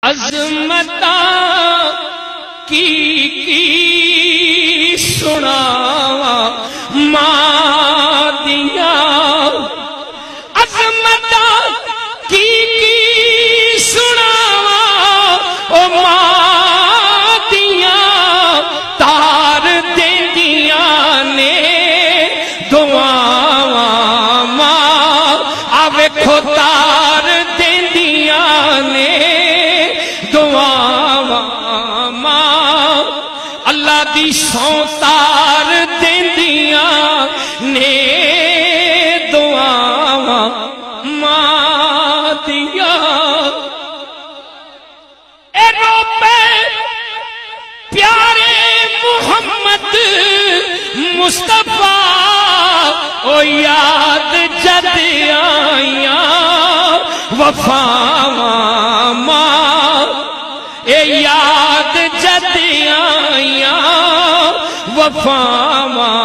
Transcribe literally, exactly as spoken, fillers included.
عظمتاں کی کی سناواں ماں دیاں عظمتاں کی کی سناواں او ماں دیاں تار دیندیاں نے دعاواں ماں آ ویکھو تار دیندیاں نے دعاواں ماں اللہ دی سو تار دیندیاں نے دعاواں ماں دیاں اے روپے پیارے محمد مصطفیٰ او یاد جد آئیاں وفاواں ماں اے یاد جد آئیاں وفاواں